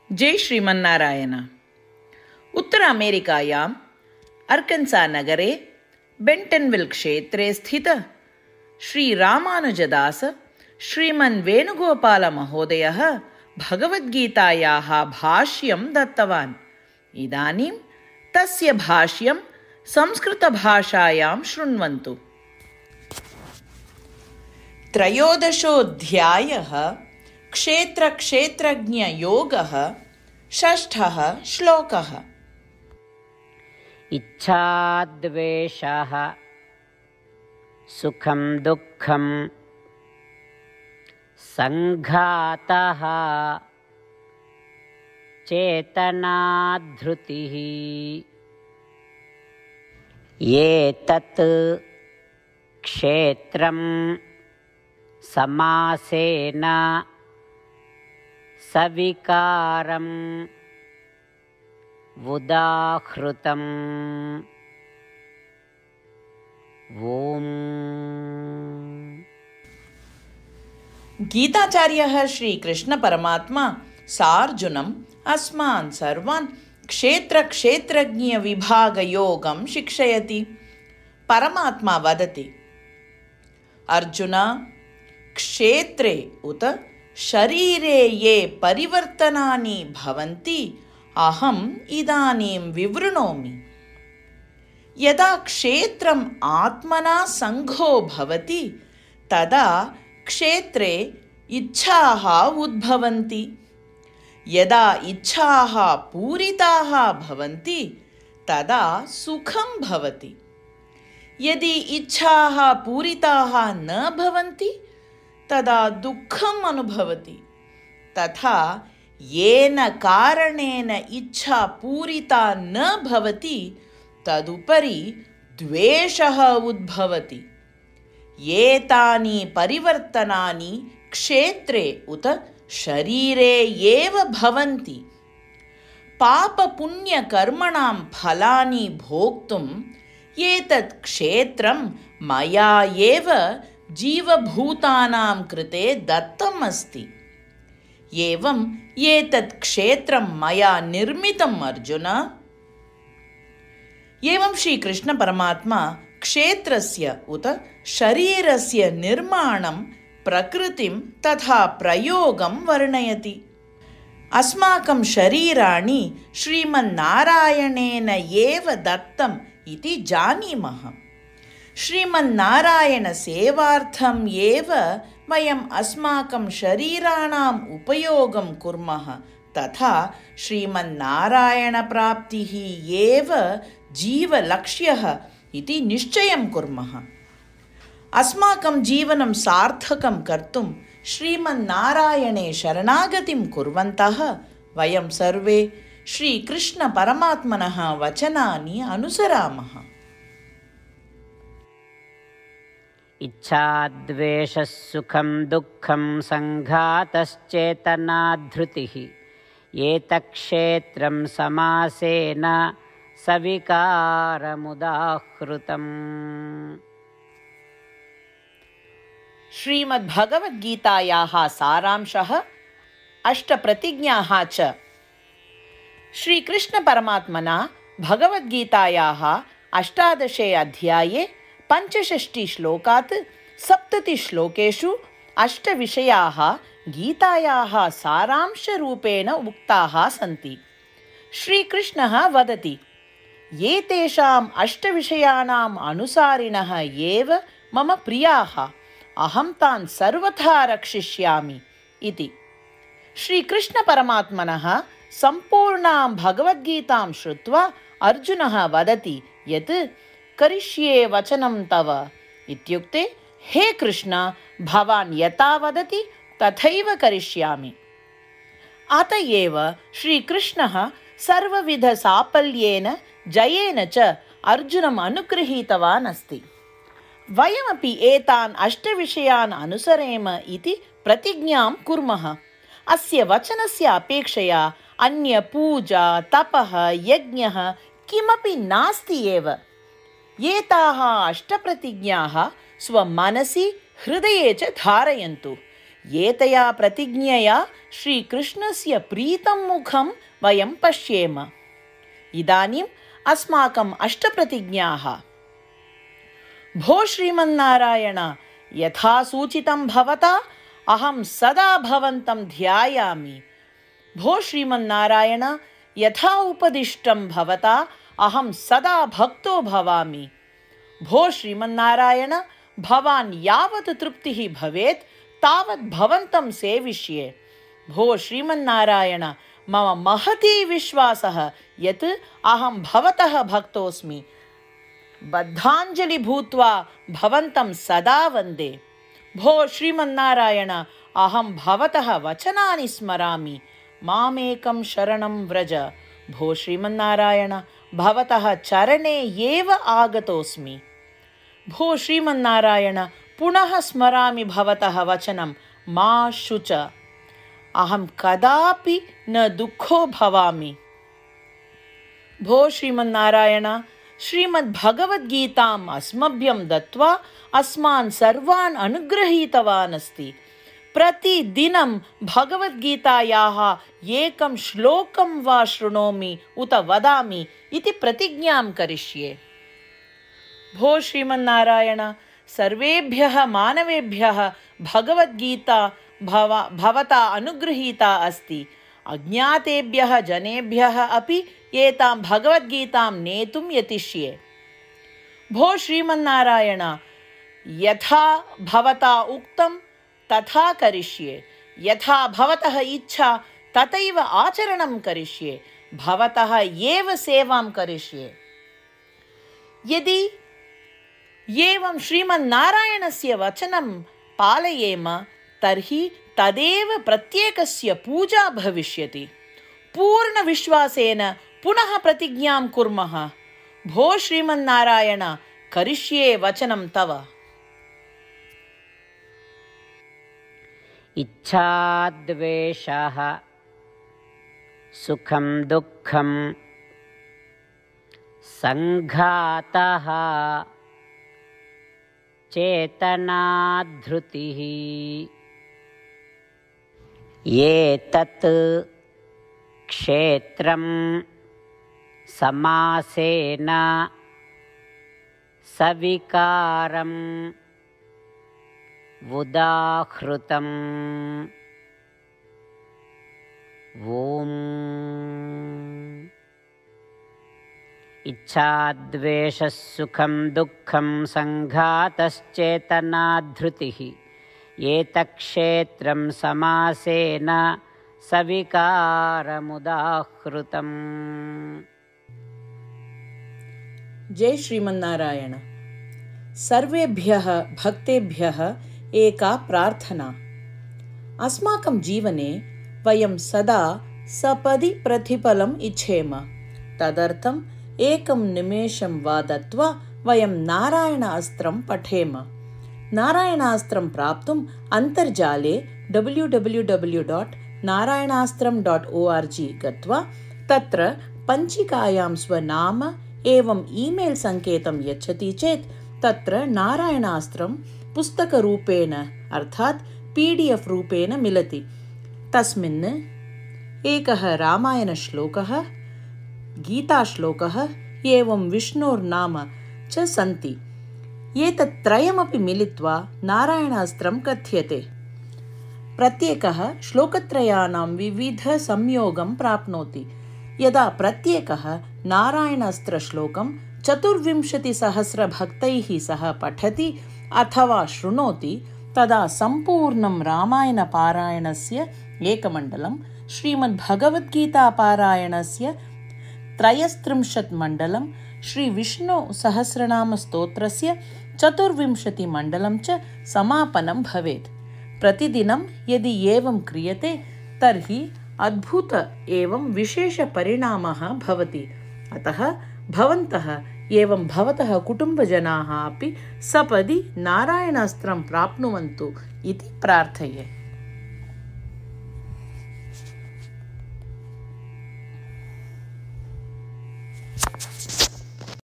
जय श्रीमन्नारायण। उत्तर अमेरिकायाम् अर्कन्सा नगरे बेंटनविल् क्षेत्रे स्थित श्रीरामानुजदास श्रीमन् वेणुगोपालमहोदयः भगवद्गीतायाः भाष्यं दत्तवान्। इदानीं तस्य भाष्यं संस्कृतभाषायां शृण्वन्तु। त्रयोदशोऽध्यायः क्षेत्रक्षेत्रज्ञयोगः। षष्ठः श्लोकः। इच्छाद्वेषः सुखं दुःखं संघातः चेतनाधृतिः एतत् क्षेत्रं समासेन सविकारम् उदाहृतम्। ओम। गीताचार्यः श्रीकृष्ण परमात्मा सार्जुनम् अस्मान् सर्वान् क्षेत्रक्षेत्रज्ञविभागयोगं शिक्षयति। परमात्मा वदति, अर्जुन, क्षेत्रे उत शरीरे ये परिवर्तनानि भवन्ति अहम् इदानीं विवृणोमि। यदा क्षेत्रम् आत्मना संघो भवति तदा क्षेत्रे इच्छाः उद्भवन्ति। यदा इच्छाः पूरिताः भवन्ति तदा सुखं भवति। यदि इच्छाः पूरिताः न भवन्ति तदा दुःखम् अनुभवति। तथा येन कारणेन इच्छा पूरिता न भवति तदुपरि द्वेषः उद्भवति। एतानि परिवर्तनानि क्षेत्रे उत शरीरे एव भवन्ति। पापपुण्यकर्मणां फलानि भोक्तुम् एतत् क्षेत्रं मया एव जीवभूतानां कृते दत्तम् अस्ति। एवम् एतत् क्षेत्रं मया निर्मितम् अर्जुन। एवं श्रीकृष्ण परमात्मा क्षेत्रस्य उत शरीरस्य निर्माणं, प्रकृतिं तथा प्रयोगं वर्णयति। अस्माकं शरीराणि श्रीमन्नारायणेन एव दत्तम् इति जानीमः। श्रीमन्नारायणसेवार्थम् एव वयम् अस्माकं शरीराणाम् उपयोगं कुर्मः। तथा श्रीमन्नारायणप्राप्तिः एव जीवलक्ष्यः इति निश्चयं कुर्मः। अस्माकं जीवनं सार्थकं कर्तुं श्रीमन्नारायणे शरणागतिं कुर्वन्तः वयं सर्वे श्रीकृष्णपरमात्मनः वचनानि अनुसरामः। इच्छाद्वेषः सुखं दुःखं संघातश्चेतनाधृतिः एतत् क्षेत्रं समासेन सविकारमुदाहृतम्। श्रीमद्भगवद्गीतायाः सारांशः, अष्टप्रतिज्ञाः च। श्रीकृष्णपरमात्मना भगवद्गीतायाः 18 अध्याये 65 श्लोकात् 70 श्लोकेषु 8 विषयाः गीतायाः सारांशरूपेण उक्ताः सन्ति। श्रीकृष्णः वदति, एतेषाम् 8 विषयाणाम् अनुसारिणः एव मम प्रियाः, अहं तान् सर्वथा रक्षिष्यामि इति। श्रीकृष्णपरमात्मनः सम्पूर्णां भगवद्गीतां श्रुत्वा अर्जुनः वदति यत् करिष्ये वचनं तव इत्युक्ते, हे कृष्ण, भवान् यथा वदति तथैव करिष्यामि। अत एव श्रीकृष्णः सर्वविधसाफल्येन जयेन च अर्जुनम् अनुगृहीतवान् अस्ति। वयमपि एतान् 8 विषयान् अनुसरेम इति प्रतिज्ञां कुर्मः। अस्य वचनस्य अपेक्षया अन्य पूजा, तपः, यज्ञः किमपि नास्ति एव। एताः 8 प्रतिज्ञाः स्वमनसि हृदये च धारयन्तु। एतया प्रतिज्ञया श्रीकृष्णस्य प्रीतं मुखं वयं पश्येम। इदानीम् अस्माकम् अष्टप्रतिज्ञाः। भो श्रीमन्नारायण, यथा सूचितं भवता अहं सदा भवन्तं ध्यायामि। भो श्रीमन्नारायण, यथा उपदिष्टं भवता अहं सदा भक्तो भवामि। भो श्रीमन्नारायण, भवान् यावत् तृप्तिः भवेत् तावत् भवन्तं सेविष्ये। भो श्रीमन्नारायण, मम महती विश्वासः यत् अहं भवतः भक्तोऽस्मि। बद्धाञ्जलि भूत्वा भवन्तं सदा वन्दे। भो श्रीमन्नारायण, अहं भवतः वचनानि स्मरामि। मामेकं शरणं व्रज। भो श्रीमन्नारायण, भवतः चरणे एव आगतोऽस्मि। भो श्रीमन्नारायण, पुनः स्मरामि भवतः वचनं, मा शुच। अहं कदापि न दुःखो भवामि। भो श्रीमन्नारायण, श्रीमद्भगवद्गीताम् अस्मभ्यं दत्त्वा अस्मान् सर्वान् अनुगृहीतवान् अस्ति। प्रतिदिनं भगवद्गीतायाः एकं श्लोकं वा शृणोमि उत वदामि इति प्रतिज्ञां करिष्ये। भो श्रीमन्नारायण, सर्वेभ्यः मानवेभ्यः भगवद्गीता भवता अनुगृहीता अस्ति। अज्ञातेभ्यः जनेभ्यः अपि एतां भगवद्गीतां नेतुं यतिष्ये। भो श्रीमन्नारायण, यथा भवता उक्तं तथा करिष्ये। यथा भवतः इच्छा तथैव आचरणं करिष्ये। भवतः एव सेवां करिष्ये। यदि एवं श्रीमन्नारायणस्य वचनं पालयेम तर्हि तदेव प्रत्येकस्य पूजा भविष्यति। पूर्णविश्वासेन पुनः प्रतिज्ञां कुर्मः। भो श्रीमन्नारायण, करिष्ये वचनं तव। इच्छाद्वेषः सुखं दुःखं संघातः चेतनाधृतिः एतत् क्षेत्रं समासेन सविकारम् उदाहृतम्। ॐ इच्छाद्वेषः सुखं दुःखं संघातश्चेतनाधृतिः एतत्क्षेत्रं समासेन सविकारमुदाहृतम्। जय श्रीमन्नारायण। सर्वेभ्यः भक्तेभ्यः एका प्रार्थना। अस्माकं जीवने वयं सदा सपदि प्रतिफलम् इच्छेम। तदर्थम् एकं निमेषं वा दत्त्वा वयं नारायणास्त्रं पठेम। नारायणास्त्रं प्राप्तुम् अन्तर्जाले www.narayanaastram.org गत्वा तत्र पञ्चिकायां स्वनाम एवं ईमेल् सङ्केतं यच्छति चेत् तत्र नारायणास्त्रं पुस्तकरूपेण अर्थात् PDF रूपेण मिलति। तस्मिन् एकः रामायणश्लोकः, गीताश्लोकः एवं विष्णोर्नाम च सन्ति। एतत् त्रयमपि मिलित्वा नारायणास्त्रं कथ्यते। प्रत्येकः श्लोकत्रयाणां विविधसंयोगं प्राप्नोति। यदा प्रत्येकः नारायणास्त्रश्लोकं 24,000 सह पठति अथवा शृणोति तदा सम्पूर्णं रामायणपारायणस्य एकमण्डलं, श्रीमद्भगवद्गीतापारायणस्य 33 मण्डलं, श्रीविष्णुसहस्रनामस्तोत्रस्य 24 मण्डलं च समापनं भवेत्। प्रतिदिनं यदि एवं क्रियते तर्हि अद्भुत एवं विशेषपरिणामः भवति। अतः भवन्तः एवं भवतः कुटुम्बजनाः अपि सपदि नारायणास्त्रं प्राप्नुवन्तु इति प्रार्थये।